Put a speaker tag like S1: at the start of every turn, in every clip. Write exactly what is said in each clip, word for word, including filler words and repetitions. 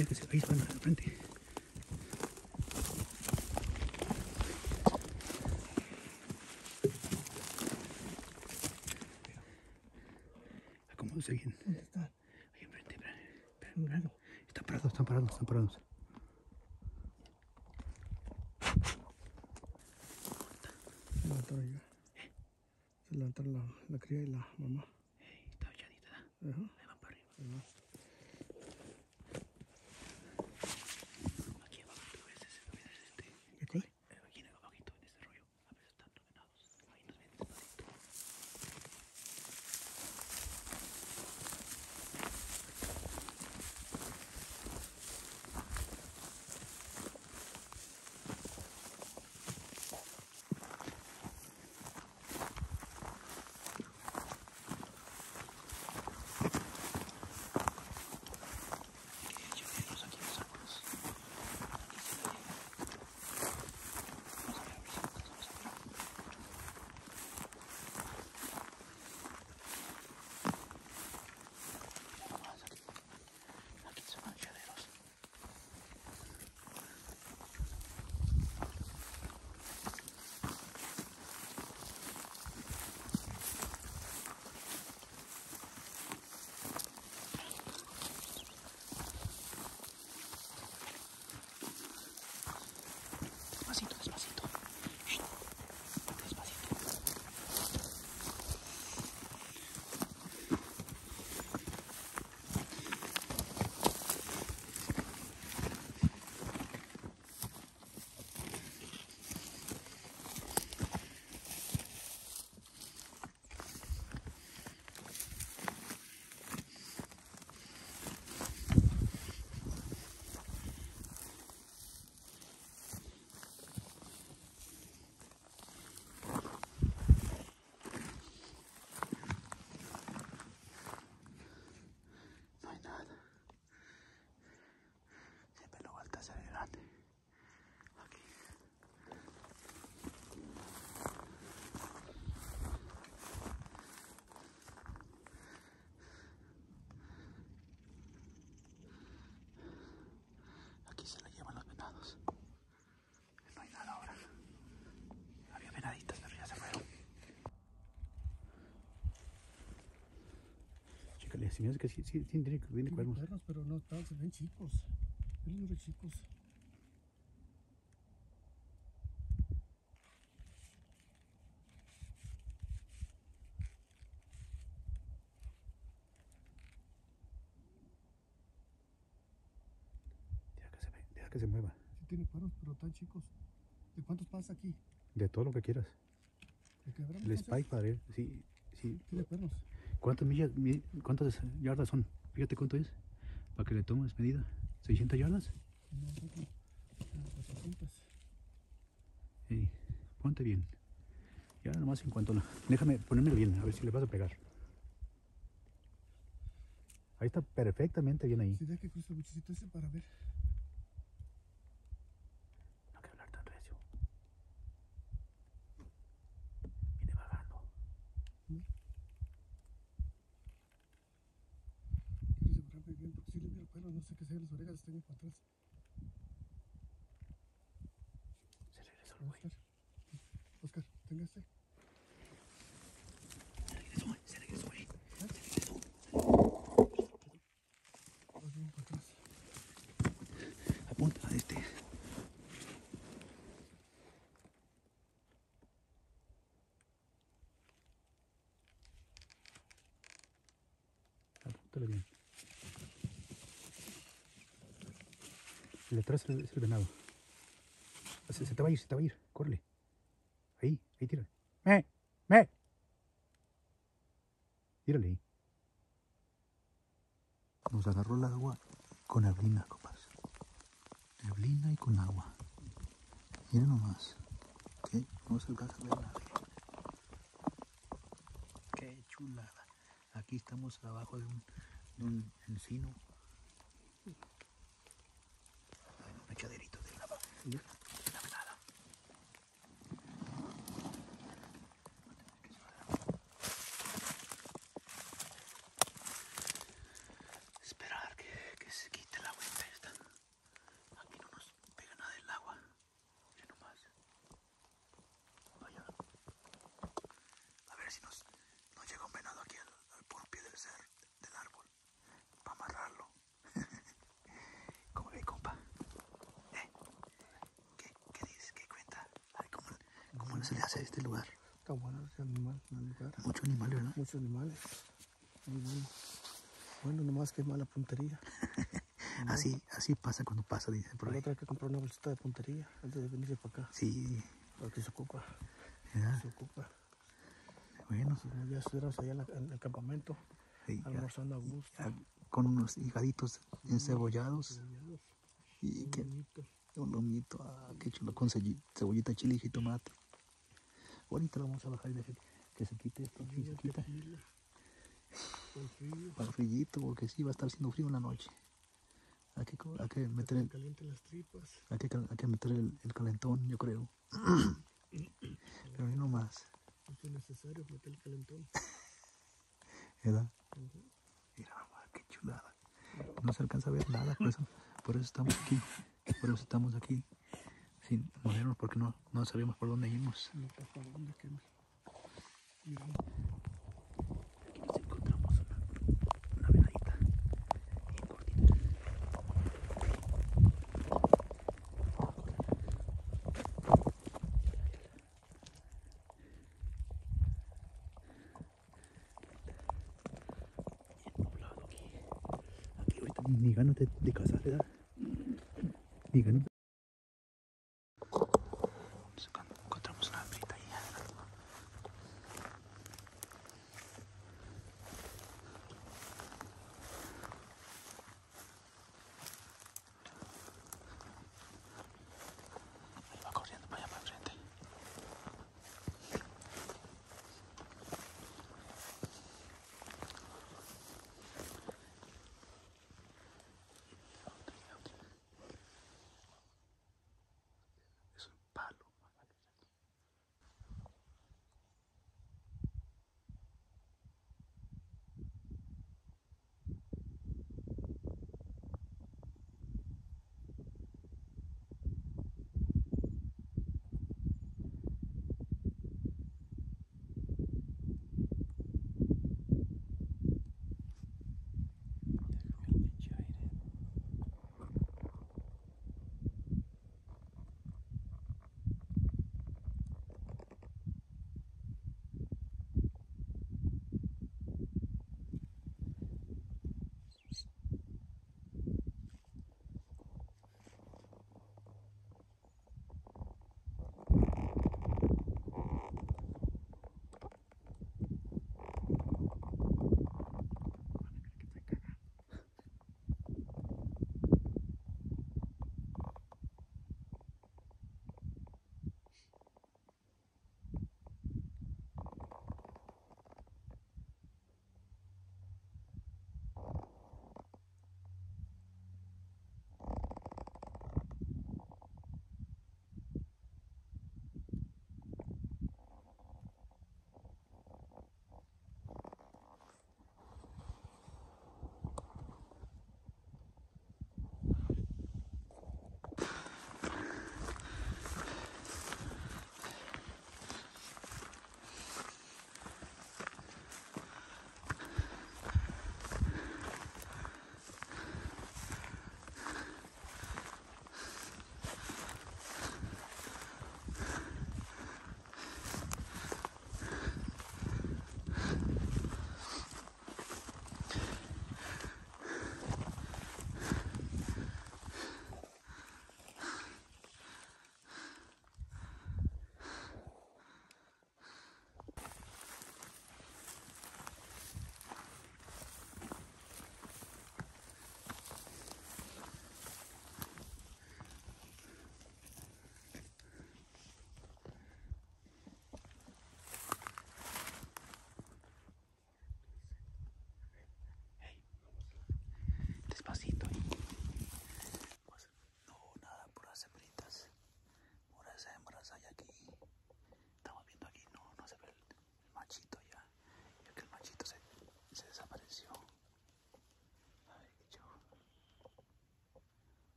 S1: Mira que se, ahí van al frente. Acomódese bien.
S2: ¿Dónde está?
S1: Ahí enfrente, espera, espera, espera. Están parados, están parados, están parados.
S2: Se levantaron ya. Se levantaron la, la cría y la mamá.
S1: Ey, está echadita.
S2: Ajá.
S1: Ahí van para arriba.
S2: Ajá.
S1: Aquí abajo, tú ves ese, ves este.
S2: ¿De cuál?
S1: Aquí abajito en este rollo. A veces están venados. Ahí nos ven despacito. Aquí hay lloreros, aquí los árboles. Aquí se la llega. Vamos a ver, a ver si alcanzamos a ver. Mira nomás aquí. Aquí son los lloreros. Despacito, despacito. Shh. Despacito. No hay nada. Siempre lo falta hacer grande. Aquí. Aquí se la llevan los venados. No hay nada ahora. Había venaditas, pero ya se fueron. Chécale, si me hace que sí, sí, sí, tiene, tiene
S2: Tiene
S1: cuernos.
S2: cuernos, pero no están, se ven chicos. Ven los chicos.
S1: Deja que se, ve, deja que se mueva.
S2: Sí tiene cuernos, pero están chicos. ¿De cuántos pasa aquí?
S1: De todo lo que quieras.
S2: ¿De qué habrán
S1: El
S2: entonces?
S1: spike, padre, sí, sí.
S2: Tiene cuernos.
S1: ¿Cuántas millas, mi- cuántas yardas son? Fíjate cuánto es. Para que le tomes medida. ¿seiscientas yardas?
S2: No, no, no. cuatrocientos.
S1: Sí, ponte bien. Y ahora nomás en cuanto la... Déjame ponérmelo bien, a ver si le vas a pegar. Ahí está perfectamente bien ahí.
S2: Sí, deja que cruce el buchecito ese para ver.
S1: No hay que hablar tan recio. Viene bajando.
S2: ¿No? Quiero asegurarme bien porque si le miro el pelo, no sé qué sea, las orejas están bien para atrás.
S1: Se regresó el güey.
S2: Oscar, Oscar, tenga este.
S1: Se regresó, se regresó, güey. Se regresó.
S2: Vas bien para atrás.
S1: Apunta a este. Apúntale bien. El de atrás es el, es el venado. Se, se te va a ir, se te va a ir. Córrele. Ahí, ahí tírale. ¡Me! ¡Me! Tírale ahí. Nos agarró el agua con neblina, compas. Neblina y con agua. Miren nomás. ¿Qué? No se alcanza a ver nada. Qué chulada. Aquí estamos abajo de un, de un encino. Hay un echaderito de lava. De la venada. Esperar que, que se quite la agüita esta. bueno se le hace a este lugar.
S2: Está bueno ese animal, el lugar.
S1: Mucho animal, ¿verdad?
S2: Muchos animales. Muy bueno. Bueno, nomás que mala puntería.
S1: Así, así pasa cuando pasa, dice por
S2: Por
S1: ahí.
S2: otra hay que comprar una bolsita de puntería antes de venirse para acá.
S1: Sí,
S2: Porque se ocupa.
S1: ¿verdad?
S2: Se ocupa.
S1: Bueno,
S2: Si no, ya estuviéramos allá en, la- en el campamento,
S1: sí, ya,
S2: almorzando a gusto.
S1: ya, con unos higaditos encebollados
S2: Cebollados,
S1: y
S2: un
S1: que
S2: lomito.
S1: un lomito, ah, qué chulo, con celli- cebollita, chile y tomate. Ahorita lo vamos a bajar y dejar que se quite esto, si se quita.
S2: Tequila, con frío,
S1: Para el frillito, porque sí va a estar haciendo frío en la noche. Hay que, co- hay que
S2: para
S1: meter
S2: que
S1: el,
S2: calienten las tripas.
S1: hay que, cal- hay que meter el, el calentón, yo creo. Pero ni nomás,
S2: No es necesario meter el calentón.
S1: ¿verdad?
S2: Ujú.
S1: Mira nomás, qué chulada. No se alcanza a ver nada, por eso, por eso estamos aquí. Por eso estamos aquí sin movernos, porque no, no sabemos por dónde irnos.
S2: No sé para dónde que me... Mira,
S1: Aquí nos encontramos una, una venadita bien cortita. Bien nublado aquí. Aquí ahorita ni, ni ganas de, de cazar, ¿verdad? Ni ganas. Nos encontramos una hembrita ahí. Ahí va corriendo para allá para enfrente.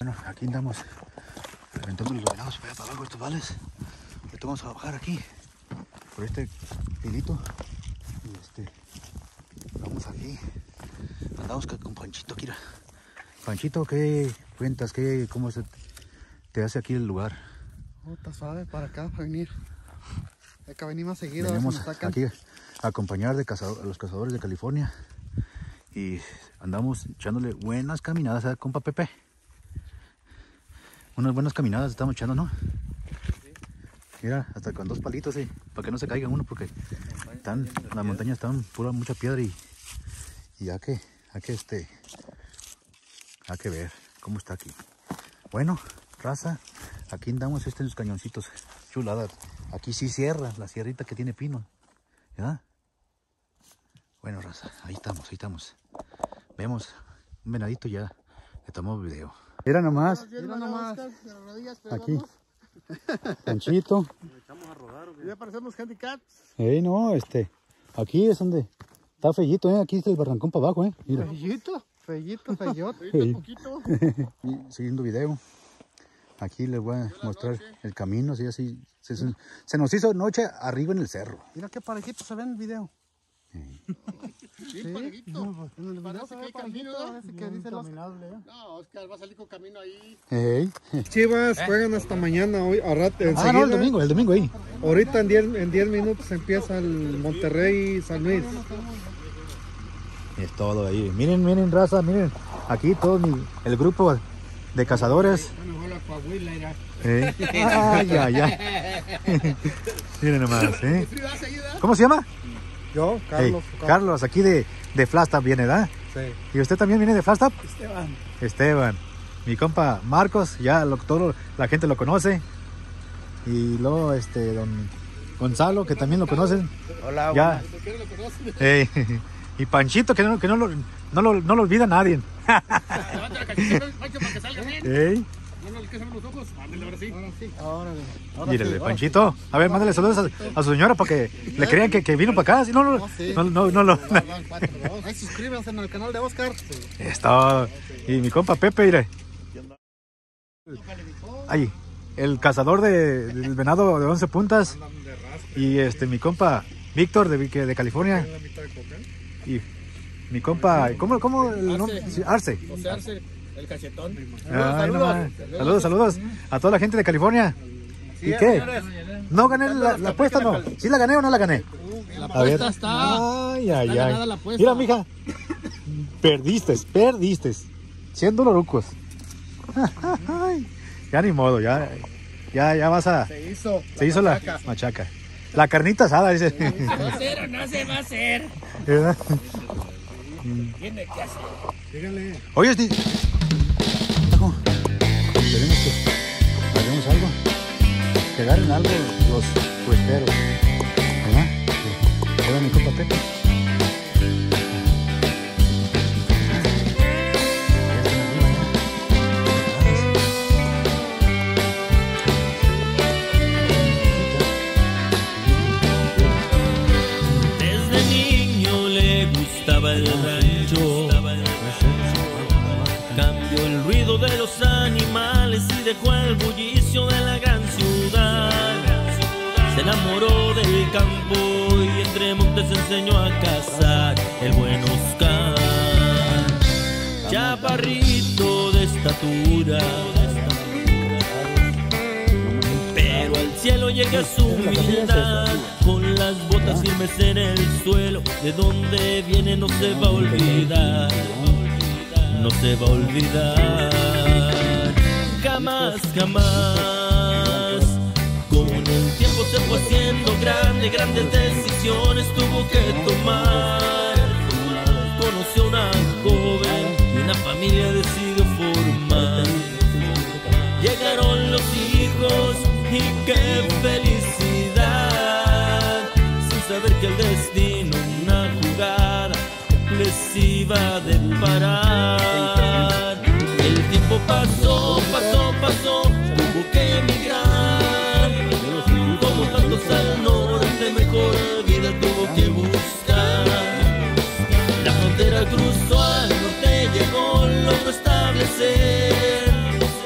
S1: Bueno, aquí andamos aventando los venados para allá para abajo estos vales. Ahorita vamos a bajar aquí por este hilito y este vamos aquí. Andamos con Panchito, Kira. Panchito, ¿qué cuentas? ¿Qué, cómo se te hace aquí el lugar?
S2: Oh, está suave para acá, para venir. Hay que venir más seguido.
S1: Venimos
S2: a ver si nos
S1: aquí a acompañar de cazador, a los cazadores de California y andamos echándole buenas caminadas a compa Pepe. Unas buenas caminadas estamos echando, ¿no? Sí. Mira, hasta con dos palitos, sí, para que no se caiga uno, porque están, las montañas están pura mucha piedra y, y hay que, hay que este, hay que ver cómo está aquí. Bueno, raza, aquí andamos este en los cañoncitos, chuladas. Aquí sí cierra, la sierrita que tiene pino, ¿verdad? Bueno, raza, ahí estamos, ahí estamos. Vemos un venadito ya, le tomamos video. Mira nomás,
S2: mira nomás,
S1: aquí, Panchito.
S2: Ya parecemos handicaps.
S1: Eh, no, este, aquí es donde está Fellito, eh, aquí está el barrancón para abajo, eh. Mira.
S2: Fellito, Fellito, Fellot,
S1: Hey.
S2: poquito.
S1: Y siguiendo video, aquí les voy a mostrar el camino, así, así, se, se nos hizo noche arriba en el cerro.
S2: Mira qué parejito se ve en el video.
S1: Sí.
S3: Sí, sí, parejito.
S2: No, en el video se ve parejito, parece que dice los...
S3: No, Oscar va a salir con camino ahí.
S1: Hey.
S2: Chivas juegan hasta mañana, hoy, a rato, enseguida.
S1: Ah, no, el domingo, el domingo ahí.
S2: Ahorita en diez en diez minutos empieza el Monterrey San Luis.
S1: Es todo ahí. Miren, miren, raza, miren. Aquí todo mi, el grupo de cazadores. ¿Eh? Ay, ay, ay. Miren nomás, ¿eh? ¿Cómo se llama?
S2: Yo, Carlos.
S1: Hey, Carlos, aquí de, de Flagstaff viene, ¿verdad?
S2: Sí.
S1: ¿Y usted también viene de Flagstaff?
S2: Esteban.
S1: Esteban. Mi compa Marcos, ya lo, todo, la gente lo conoce. Y luego este don Gonzalo, que también lo conocen.
S2: Hola,
S1: ya. Hey. Y Panchito, que no, que no, lo, no, lo, no lo olvida nadie. Hey. Mírele, Panchito. A ver, mándale saludos a, a su señora para que le crean que, que vino para acá. Si no, no, no, no, no, no.
S2: Ahí suscríbanse en el canal de Oscar.
S1: Está. Y mi compa Pepe, mire. Ahí, el cazador de, del venado de once puntas. Y este, mi compa Víctor de, de California. Y mi compa, ¿cómo, cómo el nombre? Arce.
S3: José Arce, el cachetón.
S1: Ay, no, saludos, saludos a toda la gente de California. ¿Y qué? ¿No gané la, la apuesta no? ¿Sí la gané o no la gané?
S3: La apuesta está.
S1: Ay, ay,
S3: está
S1: ay.
S3: la apuesta.
S1: Mira, mija. Perdiste, perdiste. Siendo lorucos. Ya ni modo, ya, ya, ya vas a.
S3: Se hizo.
S1: Se hizo la machaca. La carnita asada, dice.
S3: ¿Se va a hacer o no se va a hacer?
S1: ¿Verdad?
S3: Tiene que hacer.
S2: Dígale.
S1: Oye, este... Tajo, tenemos que... Hagamos algo. Que agarren algo los puesteros. ¿Verdad? Sí. Lleva mi compa Pepe.
S4: Desde niño le gustaba el rancho. Cambió el ruido de los animales y dejó el bullicio de la gran ciudad. Se enamoró del campo y entre montes enseñó a cazar el buen Oscar. Chaparrito de estatura, pero al cielo llega su humildad. Con las botas firmes en el suelo, de donde viene no se va a olvidar. No se va a olvidar, jamás, jamás. Con el tiempo se fue haciendo grande, grandes decisiones tuvo que tomar. Conoció una joven y una familia decidió formar. Llegaron los hijos y qué felicidad, sin saber que el destino, una jugada, les iba a deparar. El tiempo pasó, pasó, pasó, tuvo que emigrar. Como tantos al norte, mejor vida tuvo que buscar. La frontera cruzó, al norte llegó, logró establecer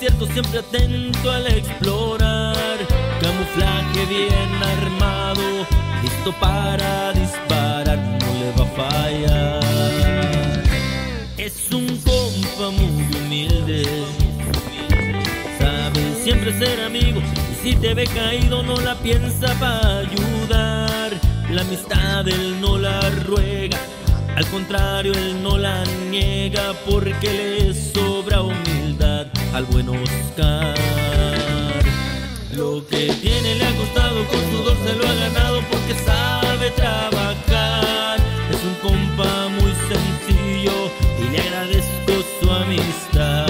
S4: desierto siempre atento al explorar, camuflaje bien armado, listo para disparar, no le va a fallar. Es un compa muy humilde, sabe siempre ser amigo, y si te ve caído no la piensa para ayudar. La amistad él no la ruega, al contrario él no la niega, porque le sobra humildad al buen Oscar. Lo que tiene le ha costado, con sudor se lo ha ganado, porque sabe trabajar. Es un compa muy sencillo y le agradezco su amistad.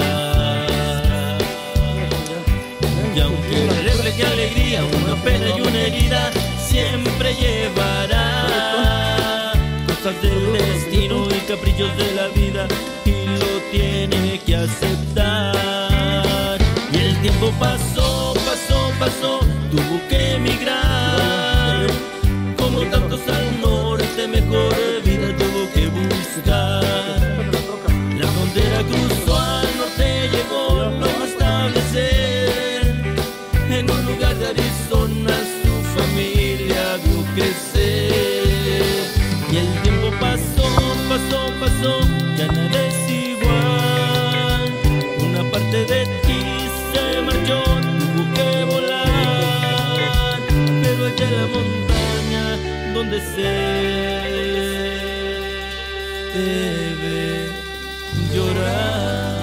S4: Y aunque refleje alegría, una pena y una herida, siempre llevará cosas del destino y caprichos de la vida, y lo tiene que aceptar. Y el tiempo pasó, pasó, pasó, tuvo que emigrar. Como tantos al norte, mejor vida tuvo que buscar. La frontera cruzó, al norte llegó, logró establecer. En un lugar de Arizona su familia vio crecer. Y el tiempo pasó, pasó, pasó, ya nada es igual. Una parte de ti se marchó, tuvo que volar. Pero allá en la montaña donde se debe llorar.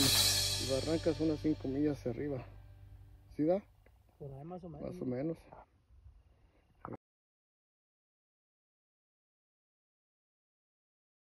S2: Y Barrancas unas cinco millas hacia arriba. ¿Sí da?
S5: Por ahí más o menos.
S2: Más o menos.